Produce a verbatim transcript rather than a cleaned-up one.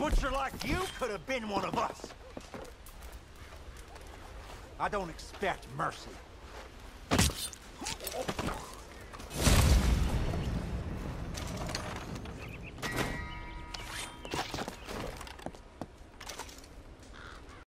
butcher like you could have been one of us. I don't expect mercy.